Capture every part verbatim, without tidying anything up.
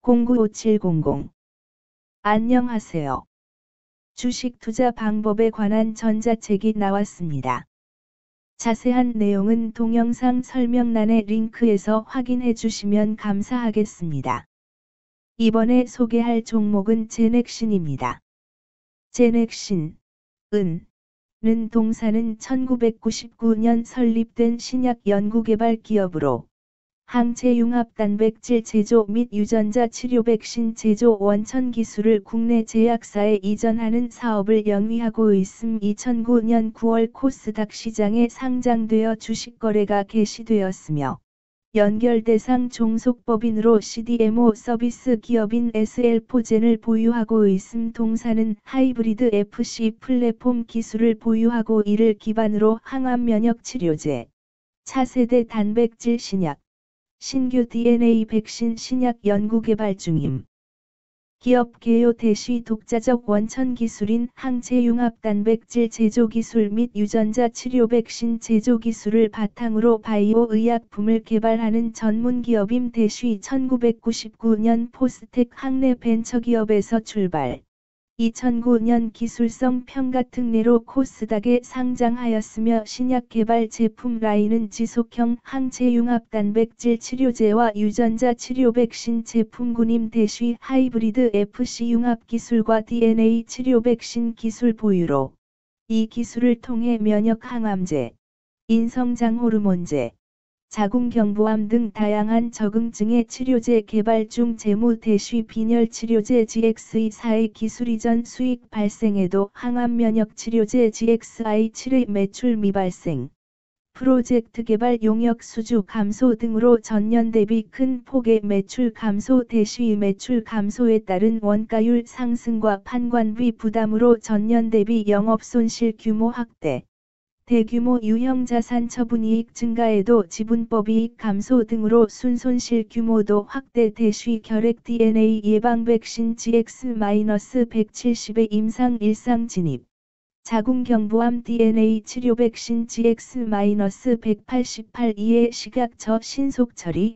공구 오칠공공. 안녕하세요. 주식 투자 방법에 관한 전자책이 나왔습니다. 자세한 내용은 동영상 설명란의 링크에서 확인해 주시면 감사하겠습니다. 이번에 소개할 종목은 제넥신입니다. 제넥신, 은, 는 동사는 천구백구십구 년 설립된 신약 연구개발 기업으로 항체융합 단백질 제조 및 유전자 치료 백신 제조 원천 기술을 국내 제약사에 이전하는 사업을 영위하고 있음. 이천구 년 구월 코스닥 시장에 상장되어 주식거래가 개시되었으며 연결 대상 종속법인으로 씨디엠오 서비스 기업인 에스엘포젠을 보유하고 있음. 동사는 하이브리드 에프씨 플랫폼 기술을 보유하고 이를 기반으로 항암 면역 치료제, 차세대 단백질 신약, 신규 디엔에이 백신 신약 연구 개발 중임. 기업 개요 대시 독자적 원천 기술인 항체융합 단백질 제조 기술 및 유전자 치료 백신 제조 기술을 바탕으로 바이오 의약품을 개발하는 전문 기업임. 대시 천구백구십구 년 포스텍 학내 벤처기업에서 출발. 이천구 년 기술성 평가 특례로 코스닥에 상장하였으며 신약 개발 제품 라인은 지속형 항체융합 단백질 치료제와 유전자 치료 백신 제품군임. 대시 하이브리드 에프씨 융합 기술과 디엔에이 치료 백신 기술 보유로 이 기술을 통해 면역 항암제, 인성장 호르몬제, 자궁경부암 등 다양한 적응증의 치료제 개발 중. 재무 대시 빈혈 치료제 지엑스이사의 기술 이전 수익 발생에도 항암 면역 치료제 지엑스아이 칠의 매출 미발생, 프로젝트 개발 용역 수주 감소 등으로 전년 대비 큰 폭의 매출 감소. 대시 매출 감소에 따른 원가율 상승과 판관비 부담으로 전년 대비 영업손실 규모 확대, 대규모 유형 자산 처분이익 증가에도 지분법이익 감소 등으로 순손실 규모도 확대. 대시 결핵 디엔에이 예방 백신 지엑스 백칠십의 임상 일상 진입, 자궁경부암 디엔에이 치료 백신 지엑스 백팔십팔 이의 식약처 신속 처리,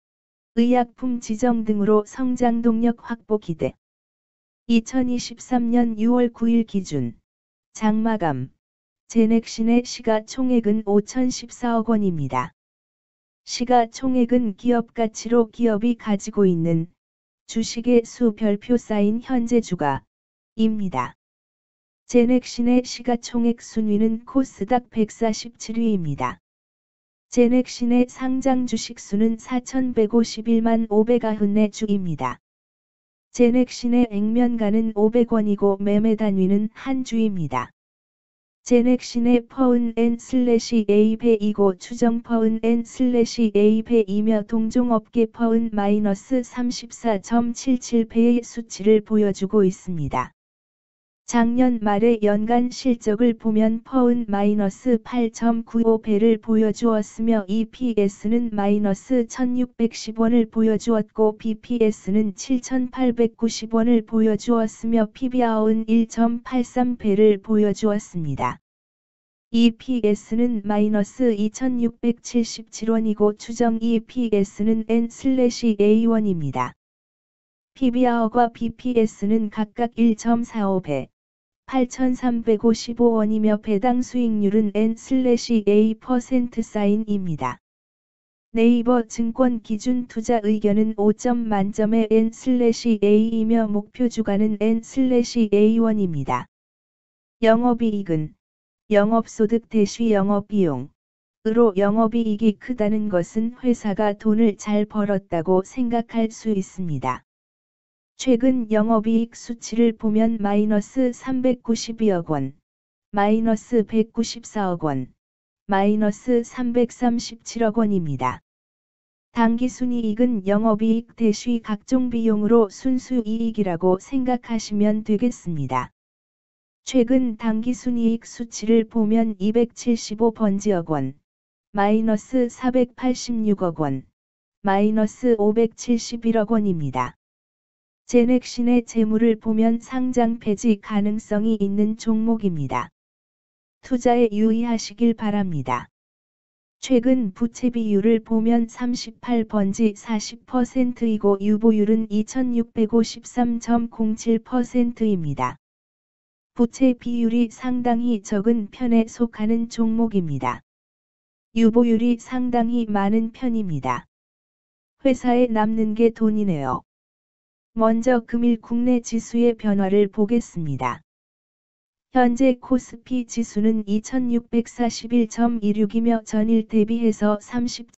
의약품 지정 등으로 성장 동력 확보 기대. 이천이십삼 년 유월 구일 기준 장마감 제넥신의 시가총액은 오천십사억 원입니다. 시가총액은 기업가치로 기업이 가지고 있는 주식의 수 별표 쌓인 현재 주가입니다. 제넥신의 시가총액 순위는 코스닥 백사십칠 위입니다. 제넥신의 상장 주식수는 사천백오십일만 오백구십사 주입니다. 제넥신의 액면가는 오백 원이고 매매 단위는 한 주입니다. 제넥신의 퍼은 엔 슬래시 에이 배이고 추정 퍼은 엔 슬래시 에이 배이며 동종업계 퍼은 마이너스 삼십사 점 칠칠 배의 수치를 보여주고 있습니다. 작년 말의 연간 실적을 보면 퍼은 마이너스 팔 점 구오 배를 보여주었으며 이피에스는 마이너스 천육백십 원을 보여주었고 비피에스는 칠천팔백구십 원을 보여주었으며 피비알은 일 점 팔삼 배를 보여주었습니다. 이피에스는 마이너스 이천육백칠십칠 원이고 추정 이피에스는 엔 슬래시 에이 원입니다. 피비알과 비피에스는 각각 일 점 사오 배, 팔천삼백오십오 원이며 배당 수익률은 엔 슬래시 에이 퍼센트 사인입니다. 네이버 증권 기준 투자 의견은 오 점 만점의 엔 슬래시 에이이며 목표 주가는 엔 슬래시 에이 원입니다. 영업이익은 영업소득 대시 영업비용 으로 영업이익이 크다는 것은 회사가 돈을 잘 벌었다고 생각할 수 있습니다. 최근 영업이익 수치를 보면 마이너스 삼백구십이억 원, 마이너스 백구십사억 원, 마이너스 삼백삼십칠억 원입니다. 당기순이익은 영업이익 대시 각종 비용으로 순수이익이라고 생각하시면 되겠습니다. 최근 당기순이익 수치를 보면 이백칠십오 번지억 원, 마이너스 사백팔십육억 원, 마이너스 오백칠십일억 원입니다. 제넥신의 재물을 보면 상장 폐지 가능성이 있는 종목입니다. 투자에 유의하시길 바랍니다. 최근 부채 비율을 보면 삼십팔 번지 사십 퍼센트이고 유보율은 이천육백오십삼 점 공칠 퍼센트입니다. 부채 비율이 상당히 적은 편에 속하는 종목입니다. 유보율이 상당히 많은 편입니다. 회사에 남는 게 돈이네요. 먼저 금일 국내 지수의 변화를 보겠습니다. 현재 코스피 지수는 이천육백사십일 점 이십육이며 전일 대비해서 삼십